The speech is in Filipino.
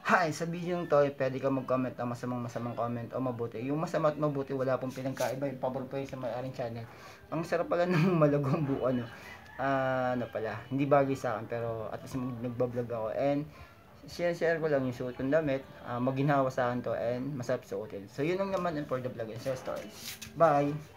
Hi, sa video to, pwede ka mag-comment ng masamang comment o mabuti. Yung masama at mabuti, wala pong pinagkaiba. Yung pabor po yun sa may-aring channel. Ang sarap pala ng malagong buo, ano. Ano pala, hindi bagay sa akin, pero at least nagbablog ako. And, share ko lang yung suot kong damit. Maginhawa sa akin to, and masarap suotin. So, yun lang naman and for the vlog and share stories. Bye!